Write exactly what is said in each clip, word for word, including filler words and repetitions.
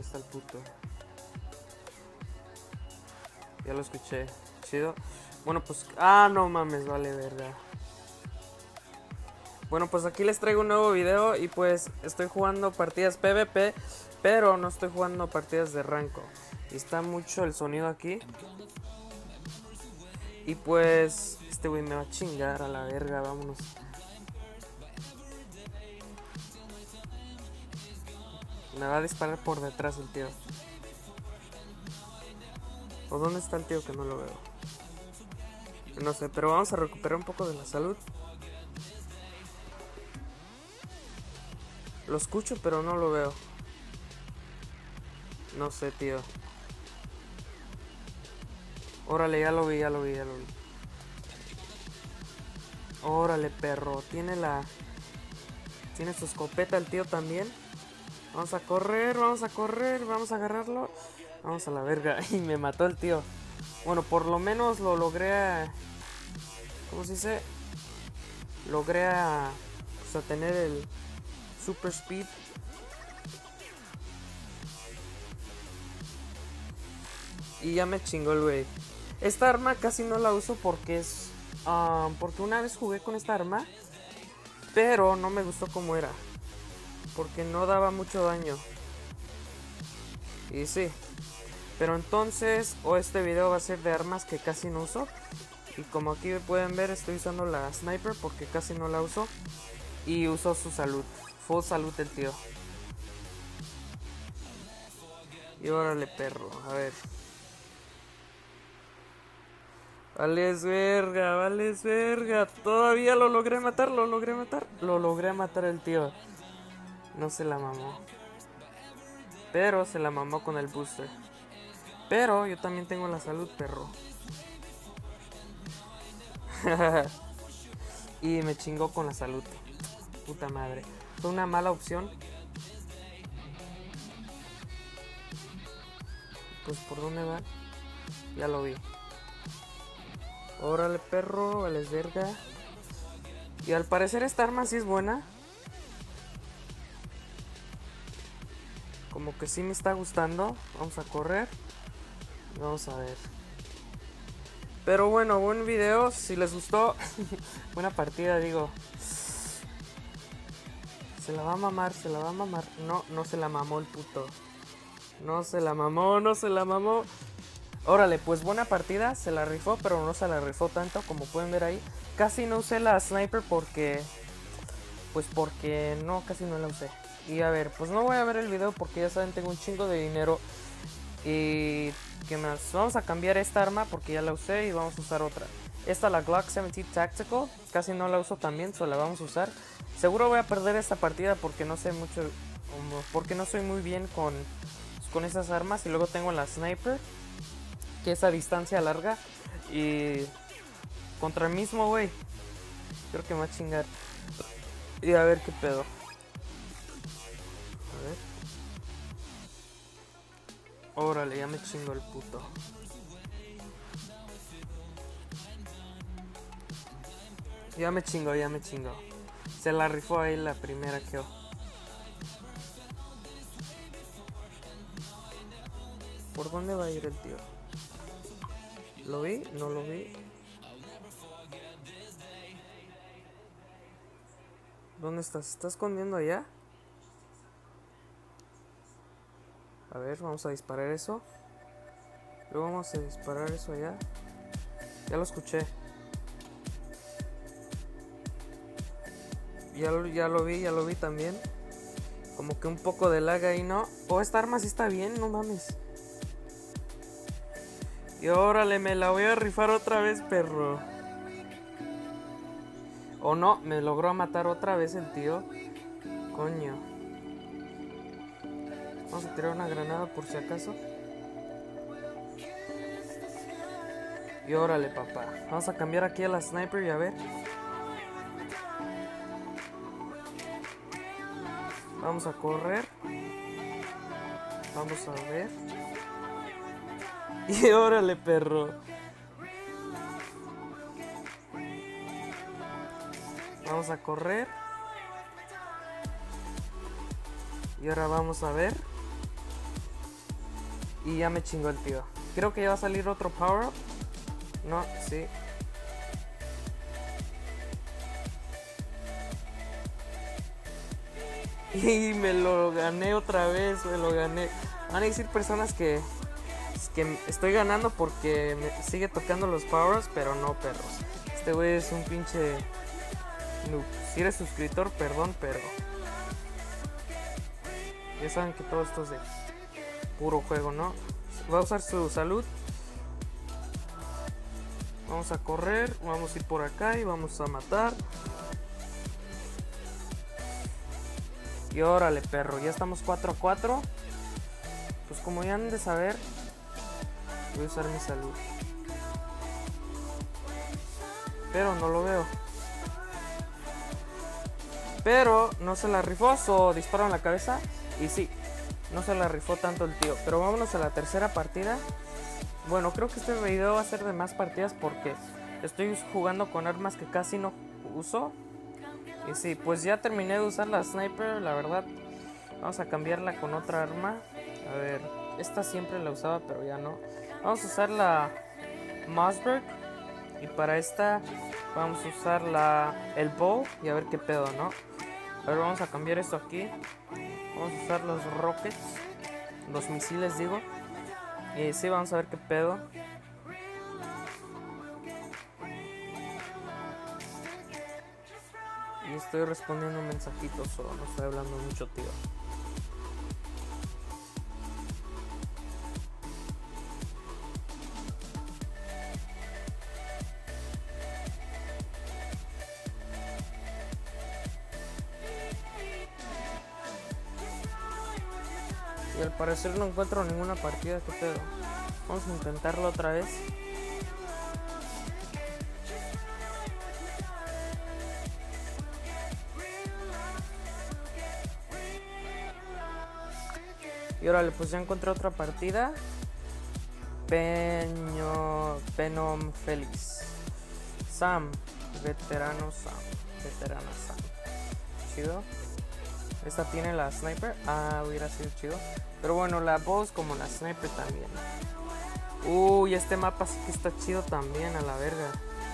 está el puto? Ya lo escuché. Chido. Bueno, pues... Ah, no mames, vale, verga. Bueno, pues aquí les traigo un nuevo video. Y pues estoy jugando partidas PvP, pero no estoy jugando partidas de ranco. Y está mucho el sonido aquí. Y pues... Este güey me va a chingar a la verga, vámonos. Me va a disparar por detrás el tío. ¿O dónde está el tío que no lo veo? No sé, pero vamos a recuperar un poco de la salud. Lo escucho, pero no lo veo. No sé, tío. Órale, ya lo vi, ya lo vi, ya lo vi. Órale, perro. Tiene la... Tiene su escopeta el tío también. Vamos a correr, vamos a correr, vamos a agarrarlo. Vamos a la verga. Y me mató el tío. Bueno, por lo menos lo logré a... ¿Cómo se dice? Logré a... Pues a tener el... Super Speed. Y ya me chingó el güey. Esta arma casi no la uso porque es... Um, porque una vez jugué con esta arma, pero no me gustó como era. Porque no daba mucho daño. Y sí. Pero entonces, o este video va a ser de armas que casi no uso. Y como aquí pueden ver, estoy usando la sniper porque casi no la uso. Y uso su salud. Full salud el tío. Y órale, perro. A ver. Vales verga, vales verga. Todavía lo logré matar, lo logré matar. Lo logré matar el tío. No se la mamó. Pero se la mamó con el booster. Pero yo también tengo la salud, perro. Y me chingó con la salud. Puta madre. Fue una mala opción. Pues por dónde va. Ya lo vi. Órale, perro, vales verga. Y al parecer esta arma sí es buena. Como que sí me está gustando. Vamos a correr. Vamos a ver. Pero bueno, buen video. Si les gustó. Buena partida, digo. Se la va a mamar, se la va a mamar. No, no se la mamó el puto. No se la mamó, no se la mamó. Órale, pues buena partida. Se la rifó, pero no se la rifó tanto como pueden ver ahí. Casi no usé la sniper porque... Pues porque no, casi no la usé. Y a ver, pues no voy a ver el video porque ya saben, tengo un chingo de dinero. Y... ¿qué más? Vamos a cambiar esta arma porque ya la usé y vamos a usar otra. Esta, la Glock diecisiete Tactical. Casi no la uso también, solo la vamos a usar. Seguro voy a perder esta partida porque no sé mucho... Porque no soy muy bien con... Con esas armas. Y luego tengo la sniper, que es a distancia larga. Y... Contra el mismo güey. Creo que me va a chingar. Y a ver qué pedo. A ver. Órale, ya me chingo el puto. Ya me chingo, ya me chingo. Se la rifó ahí la primera que... ¿Por dónde va a ir el tío? ¿Lo vi? No lo vi. ¿Dónde estás? ¿Se está escondiendo allá? A ver, vamos a disparar eso. Luego vamos a disparar eso allá. Ya lo escuché. Ya lo, ya lo vi, ya lo vi también. Como que un poco de lag ahí, ¿no? Oh, esta arma sí está bien, no mames. Y órale, me la voy a rifar otra vez, perro. O no, me logró matar otra vez el tío. Coño. Vamos a tirar una granada por si acaso. Y órale, papá. Vamos a cambiar aquí a la sniper y a ver. Vamos a correr. Vamos a ver. Y órale, perro. Vamos a correr. Y ahora vamos a ver. Y ya me chingó el tío. Creo que ya va a salir otro power up. No, sí. Y me lo gané otra vez, me lo gané. Van a decir personas que, que estoy ganando porque me sigue tocando los powers, pero no, perros. Este güey es un pinche noob. Si eres suscriptor, perdón, pero ya saben que todo esto es de puro juego, ¿no? Va a usar su salud. Vamos a correr, vamos a ir por acá y vamos a matar. Y órale, perro, ya estamos cuatro a cuatro. Pues como ya han de saber, voy a usar mi salud. Pero no lo veo. Pero no se la rifó, o disparo en la cabeza. Y sí, no se la rifó tanto el tío. Pero vámonos a la tercera partida. Bueno, creo que este video va a ser de más partidas porque estoy jugando con armas que casi no uso. Y sí, pues ya terminé de usar la sniper, la verdad. Vamos a cambiarla con otra arma. A ver, esta siempre la usaba, pero ya no. Vamos a usar la Mossberg. Y para esta vamos a usar la el bow. Y a ver qué pedo, ¿no? A ver, vamos a cambiar esto aquí. Vamos a usar los rockets. Los misiles, digo. Y sí, vamos a ver qué pedo. Y estoy respondiendo mensajitos o no estoy hablando mucho, tío. Y al parecer no encuentro ninguna partida, ¿qué pedo? Vamos a intentarlo otra vez. Y órale, pues ya encontré otra partida. Peño... Venom Félix. Sam. Veterano Sam. Veterana Sam. Chido. Esta tiene la sniper. Ah, hubiera sido chido. Pero bueno, la voz como la sniper también. Uy, este mapa sí que está chido también, a la verga.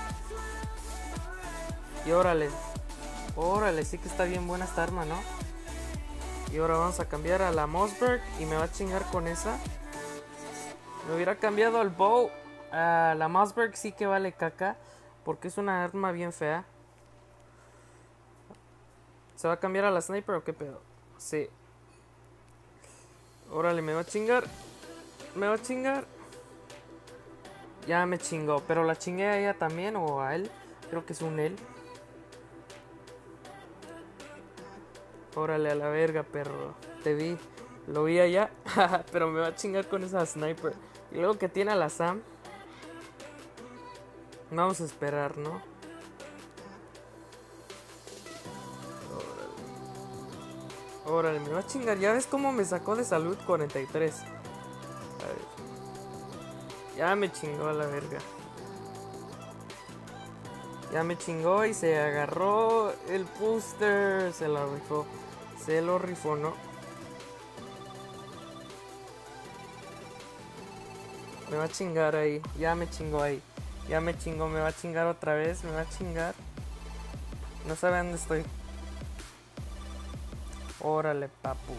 Y órale. Órale, sí que está bien buena esta arma, ¿no? Y ahora vamos a cambiar a la Mossberg. Y me va a chingar con esa. Me hubiera cambiado al bow. A la Mossberg sí que vale caca. Porque es una arma bien fea. ¿Se va a cambiar a la sniper o qué pedo? Sí. Órale, me va a chingar. Me va a chingar. Ya me chingó. Pero la chingué a ella también o a él. Creo que es un él. Órale, a la verga, perro. Te vi. Lo vi allá. Pero me va a chingar con esa sniper. Y luego que tiene a la Sam. Vamos a esperar, ¿no? Órale. Órale, me va a chingar. Ya ves cómo me sacó de salud cuarenta y tres. A ver. Ya me chingó a la verga. Ya me chingó y se agarró el booster. Se lo rifó. Se lo rifó, ¿no? Me va a chingar ahí. Ya me chingó ahí. Ya me chingó. Me va a chingar otra vez. Me va a chingar. No sabe dónde estoy. Órale, papu.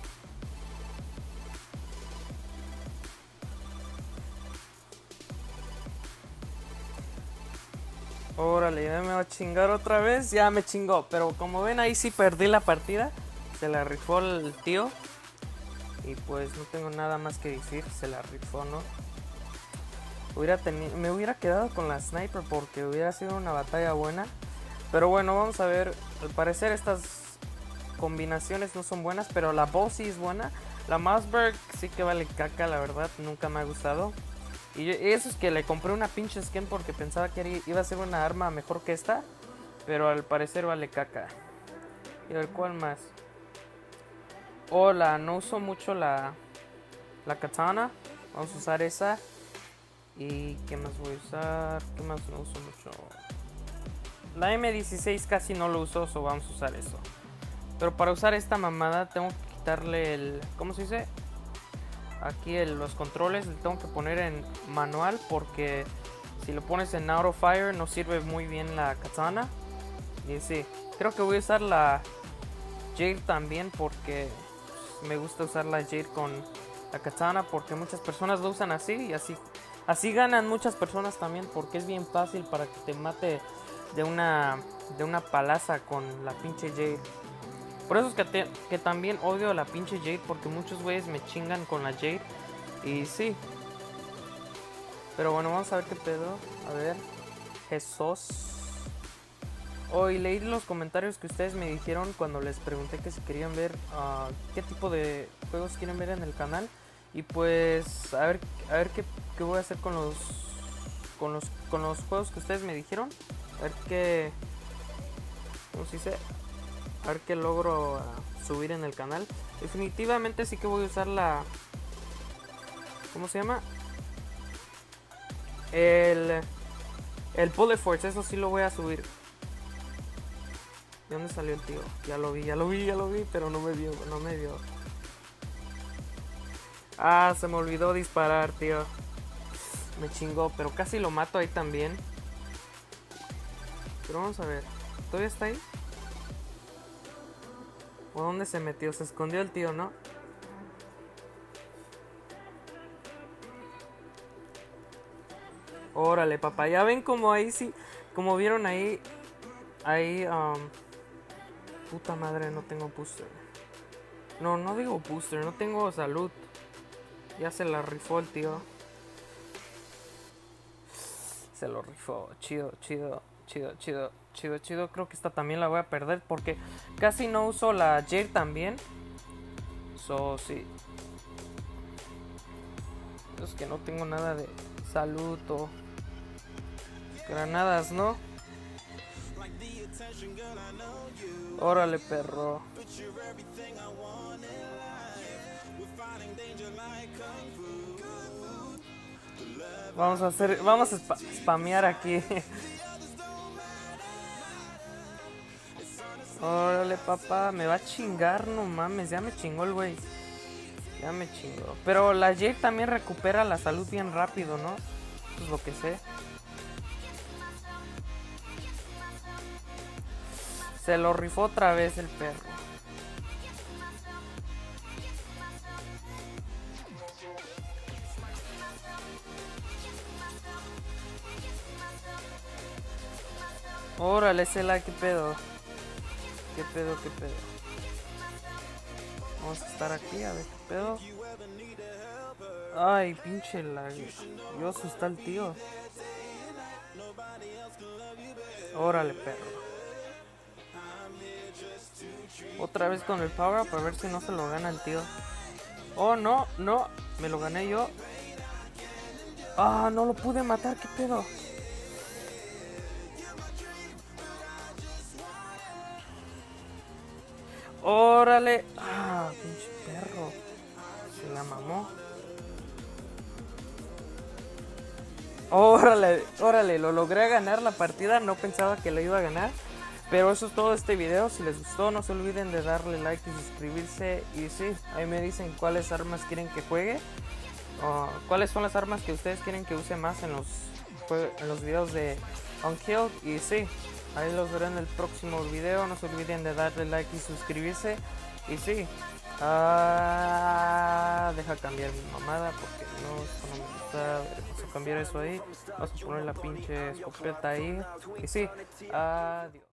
Órale, ya me va a chingar otra vez. Ya me chingó. Pero como ven, ahí sí perdí la partida. Se la rifó el tío. Y pues no tengo nada más que decir. Se la rifó, ¿no? Hubiera tenido, me hubiera quedado con la sniper porque hubiera sido una batalla buena. Pero bueno, vamos a ver. Al parecer estas combinaciones no son buenas. Pero la bow sí es buena. La Mossberg sí que vale caca, la verdad. Nunca me ha gustado. Y eso es que le compré una pinche skin porque pensaba que iba a ser una arma mejor que esta. Pero al parecer vale caca. Y a ver, ¿cuál más? Hola, no uso mucho la, la katana. Vamos a usar esa. ¿Y qué más voy a usar? ¿Qué más no uso mucho? La eme dieciséis casi no lo uso, so vamos a usar eso. Pero para usar esta mamada tengo que quitarle el... ¿Cómo se dice? aquí el, los controles le tengo que poner en manual, porque si lo pones en auto fire no sirve muy bien la katana. Y sí, creo que voy a usar la Jade también, porque me gusta usar la Jade con la katana, porque muchas personas lo usan así y así así ganan muchas personas también, porque es bien fácil para que te mate de una de una palaza con la pinche Jade. Por eso es que, te, que también odio la pinche Jade, porque muchos güeyes me chingan con la Jade. Y sí. Pero bueno, vamos a ver qué pedo. A ver. Jesús. Hoy leí los comentarios que ustedes me dijeron cuando les pregunté que si querían ver uh, qué tipo de juegos quieren ver en el canal. Y pues a ver, a ver qué, qué voy a hacer con los, con los con los juegos que ustedes me dijeron. A ver qué... ¿Cómo se dice? A ver qué logro uh, subir en el canal. Definitivamente sí que voy a usar la... ¿Cómo se llama? El... El Bullet Force, eso sí lo voy a subir. ¿De dónde salió el tío? Ya lo vi, ya lo vi, ya lo vi, pero no me vio, no me vio. Ah, se me olvidó disparar, tío. Me chingó, pero casi lo mato ahí también. Pero vamos a ver. ¿Todavía está ahí? ¿O dónde se metió? Se escondió el tío, ¿no? Órale, papá. Ya ven como ahí sí. Como vieron ahí. Ahí, um, puta madre, no tengo booster. No, no digo booster, no tengo salud. Ya se la rifó el tío. Se lo rifó. Chido, chido, chido, chido, chido, chido. Creo que esta también la voy a perder, porque casi no uso la Jade también. So, sí. Es que no tengo nada de salud o granadas, ¿no? Órale, perro. Vamos a hacer, vamos a spa spamear aquí. Órale, papá, me va a chingar, no mames, ya me chingó el güey. Ya me chingó. Pero la Jade también recupera la salud bien rápido, ¿no? Eso es lo que sé. Se lo rifó otra vez el perro. Órale, Cela, qué pedo. Qué pedo, qué pedo. Vamos a estar aquí, a ver qué pedo. Ay, pinche lagioso está el tío. Órale, perro. Otra vez con el power up, a ver si no se lo gana el tío. Oh, no, no, me lo gané yo. Ah, no lo pude matar, qué pedo. Órale. Ah, pinche perro. Se la mamó. Órale, órale, lo logré ganar la partida. No pensaba que lo iba a ganar. Pero eso es todo este video. Si les gustó, no se olviden de darle like y suscribirse. Y sí, ahí me dicen cuáles armas quieren que juegue. Uh, cuáles son las armas que ustedes quieren que use más en los, en los videos de Unkilled. Y sí, ahí los veré en el próximo video. No se olviden de darle like y suscribirse. Y sí, uh, deja cambiar mi mamada, porque no, eso no me gusta. Vamos a cambiar eso ahí. Vamos a poner la pinche escopeta ahí. Y sí, adiós.